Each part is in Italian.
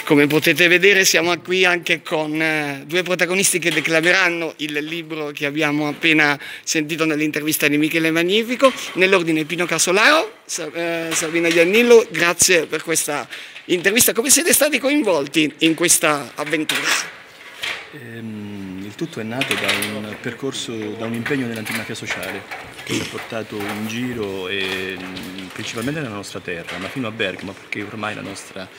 Come potete vedere siamo qui anche con due protagonisti che declameranno il libro che abbiamo appena sentito nell'intervista di Michele Magnifico, nell'ordine Pino Casolaro, Sabina Giannillo, grazie per questa intervista. Come siete stati coinvolti in questa avventura? Il tutto è nato da un percorso, da un impegno nell'antimafia sociale che mi ha portato in giro principalmente nella nostra terra, ma fino a Bergamo, perché ormai la nostra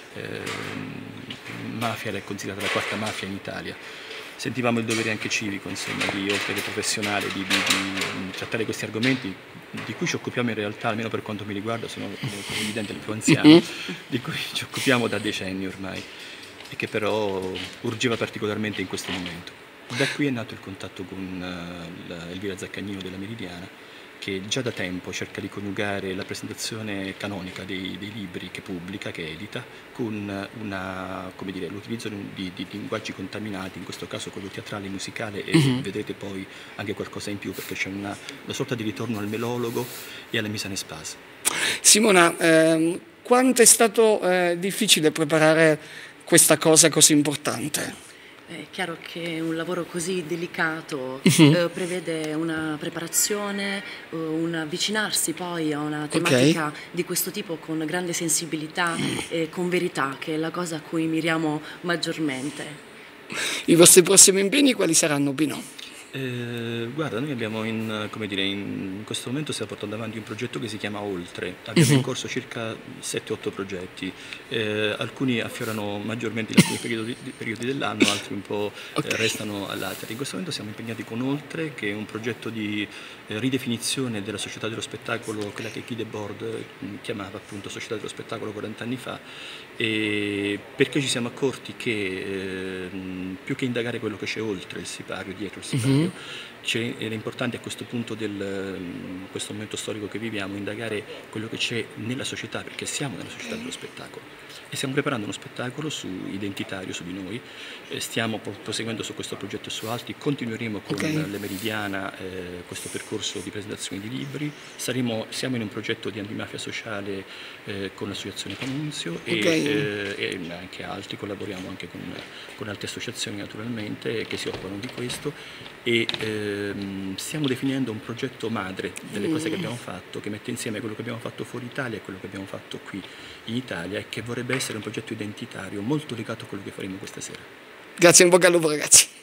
mafia è considerata la quarta mafia in Italia. Sentivamo il dovere anche civico, insomma, oltre che professionale, di trattare questi argomenti di cui ci occupiamo in realtà, almeno per quanto mi riguarda, sono come evidente il più anziano, di cui ci occupiamo da decenni ormai, e che però urgeva particolarmente in questo momento. Da qui è nato il contatto con Elvira Zaccagnino della Meridiana, che già da tempo cerca di coniugare la presentazione canonica dei libri che pubblica, che edita, con l'utilizzo di linguaggi contaminati, in questo caso quello teatrale e musicale, e vedrete poi anche qualcosa in più, perché c'è una sorta di ritorno al melologo e alla mise en espace. Simona, quanto è stato difficile preparare questa cosa così importante? È chiaro che un lavoro così delicato prevede una preparazione, un avvicinarsi poi a una tematica di questo tipo con grande sensibilità e con verità, che è la cosa a cui miriamo maggiormente. I vostri prossimi impegni quali saranno, Pino? Guarda, noi abbiamo in questo momento stiamo portando avanti un progetto che si chiama Oltre. Abbiamo in corso circa 7-8 progetti, alcuni affiorano maggiormente in alcuni periodi dell'anno, altri un po' restano all'altro. In questo momento siamo impegnati con Oltre, che è un progetto di ridefinizione della società dello spettacolo, quella che Guy Debord chiamava appunto società dello spettacolo 40 anni fa, e perché ci siamo accorti che più che indagare quello che c'è oltre il sipario, dietro il sipario, era importante a questo punto questo momento storico che viviamo, indagare quello che c'è nella società, perché siamo nella società dello spettacolo e stiamo preparando uno spettacolo identitario su di noi, stiamo proseguendo su questo progetto e su altri, continueremo con la Meridiana questo percorso di presentazione di libri, siamo in un progetto di antimafia sociale con l'associazione Panunzio e anche altri, collaboriamo anche con altre associazioni naturalmente che si occupano di questo, e stiamo definendo un progetto madre delle cose che abbiamo fatto, che mette insieme quello che abbiamo fatto fuori Italia e quello che abbiamo fatto qui in Italia, e che vorrebbe essere un progetto identitario molto legato a quello che faremo questa sera. Grazie, in bocca al lupo ragazzi.